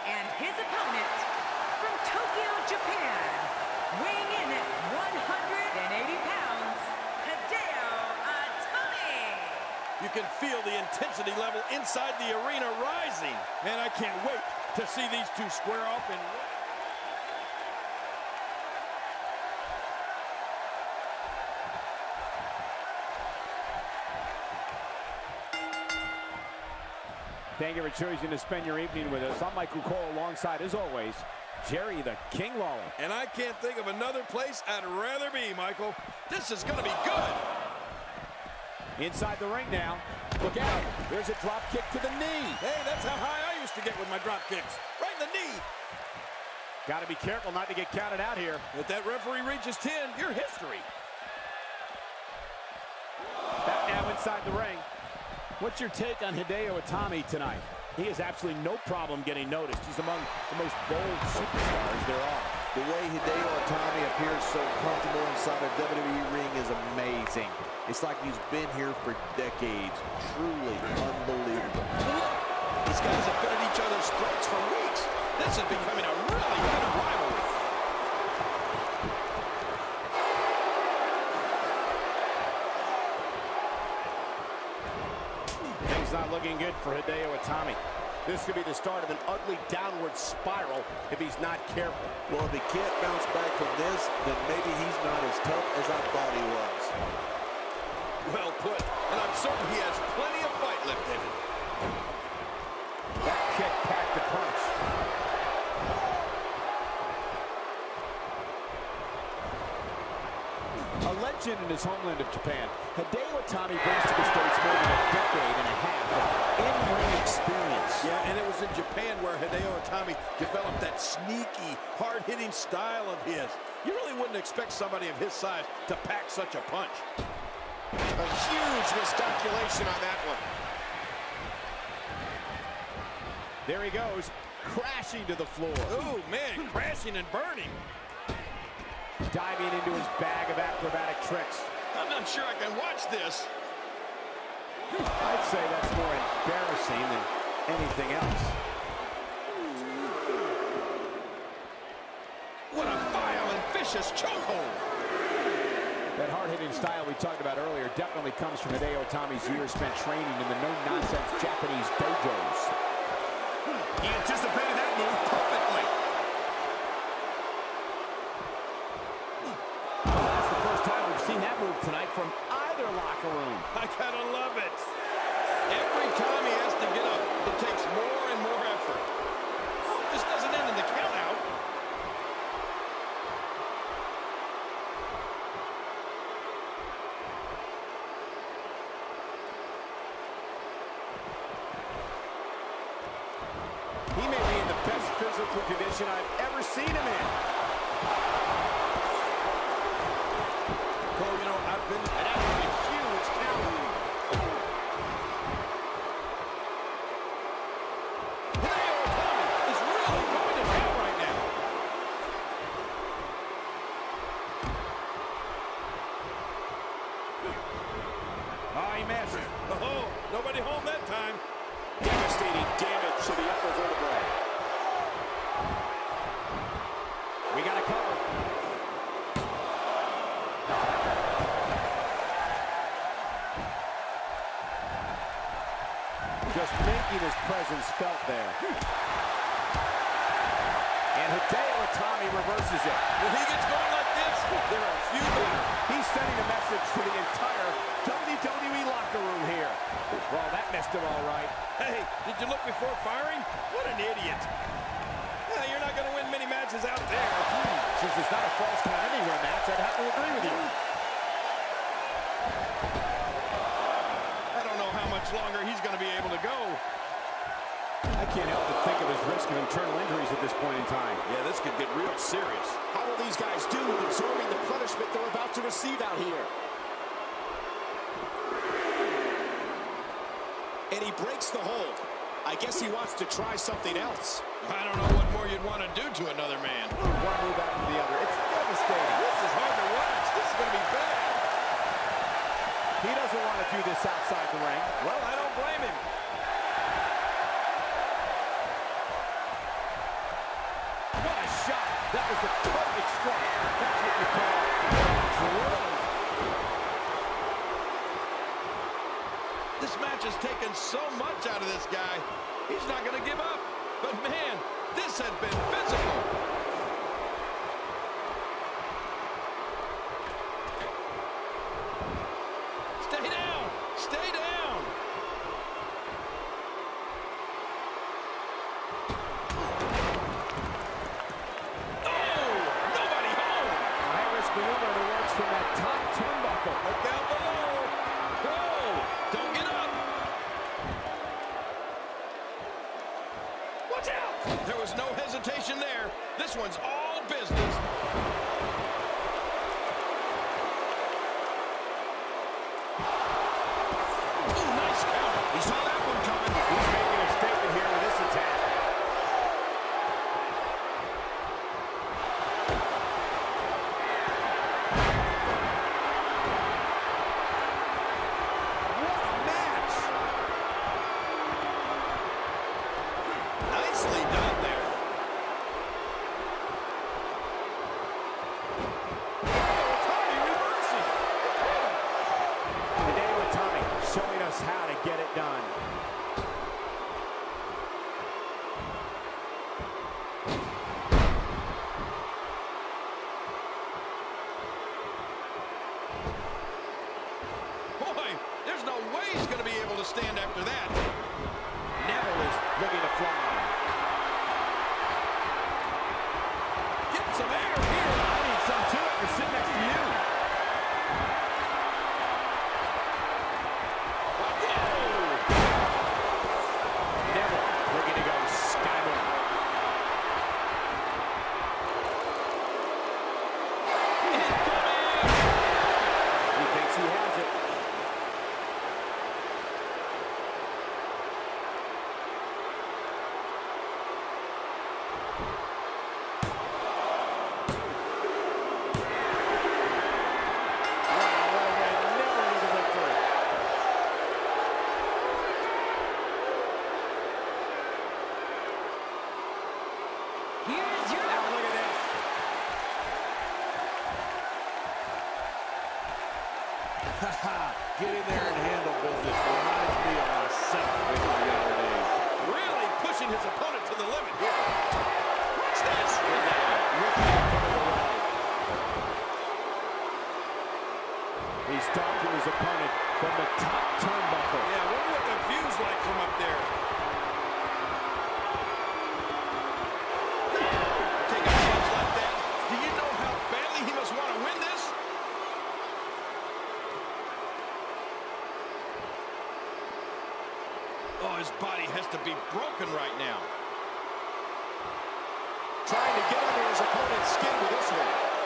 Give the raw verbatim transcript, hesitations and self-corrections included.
And his opponent from Tokyo, Japan, weighing in at one hundred eighty pounds, Hideo Itami. You can feel the intensity level inside the arena rising. Man, I can't wait to see these two square off in... Thank you for choosing to spend your evening with us. I'm Michael Cole, alongside, as always, Jerry the King Lawler. And I can't think of another place I'd rather be, Michael. This is going to be good. Inside the ring now. Look out. There's a drop kick to the knee. Hey, that's how high I used to get with my drop kicks. Right in the knee. Got to be careful not to get counted out here. If that referee reaches ten, you're history. Back now inside the ring. What's your take on Hideo Itami tonight? He has absolutely no problem getting noticed. He's among the most bold superstars there are. The way Hideo Itami appears so comfortable inside a W W E ring is amazing. It's like he's been here for decades. Truly unbelievable. Look, these guys have been at each other's throats for weeks. This is becoming a really good rivalry. Things not looking good for Hideo Itami. This could be the start of an ugly downward spiral if he's not careful. Well, if he can't bounce back from this, then maybe he's not as tough as I thought he was. Well put, and I'm certain he has plenty of fight left in him. That kick packed a punch. A legend in his homeland of Japan, Hideo Itami brings to the States more than a decade and a half of in-ring experience. Yeah, and it was in Japan where Hideo Itami developed that sneaky, hard-hitting style of his. You really wouldn't expect somebody of his size to pack such a punch. A huge miscalculation on that one. There he goes, crashing to the floor. Oh, man, crashing and burning. Diving into his bag of acrobatic tricks. I'm not sure I can watch this. I'd say that's more embarrassing than anything else. What a vile and vicious chokehold. That hard-hitting style we talked about earlier definitely comes from Hideo Itami's years spent training in the no-nonsense Japanese dojos. He anticipated that move perfectly. That's the first time we've seen that move tonight from either locker room. I gotta love it. Every time he has to get up, it takes more and more effort. This doesn't end in the count-out. He may be in the best physical condition I've ever seen him in. Cole, you know, I've been... And that's a huge count. Hideo Itami is really going to town right now. Oh, he missed. Oh, nobody home that time. Devastating damage to the upper vertebrae. We got a cover. Just making his presence felt there. And Hideo Itami reverses it. When he gets going like this, there are a few better. He's sending a message to the entire W W E locker room here. Well, that missed him all right. Hey, did you look before firing? What an idiot. Yeah, you're not going to win many matches out there. Hmm. Since it's not a false count anywhere match, I'd have to agree with you. I don't know how much longer he's going to be able to go. I can't help but think of his risk of internal injuries at this point in time. Yeah, this could get real serious. How will these guys do with absorbing the punishment they're about to receive out here? And he breaks the hold. I guess he wants to try something else. I don't know what more you'd want to do to another man. One move after the other. It's devastating. This is hard to watch. This is going to be bad. He doesn't want to do this outside the ring. Well, I don't blame him. shot. That was the perfect strike. That's what you call drilling. This match has taken so much out of this guy. He's not going to give up. But, man, this has been physical. Stay down. Stay down. Oh, nobody home. Irish maneuver that works from that top turnbuckle. Look down below. Whoa, don't get up. Watch out. There was no hesitation there. This one's all business. Ooh, nice counter. He saw that one coming. He's making a statement here with this attack. What a match. Nicely done there. Tommy reversing. Hideo Itami showing us how to get it done. Boy, there's no way he's going to be able to stand after that. Neville is looking to fly. Get some air here. I need some too. I can sit next to you. Neville looking to go skyward. He thinks he has it. Wow, what a way never to the victory. Here's your Now look at this. Get in there and handle business. Reminds me of myself in my younger days. Really pushing his opponent to the limit here. Watch this. He's stalking his opponent from the top turnbuckle. Yeah, I wonder what the view's like from up there. Take a chance like that. Do you know how badly he must want to win this? Oh, his body has to be broken right now. Trying to get under his opponent's skin with this one.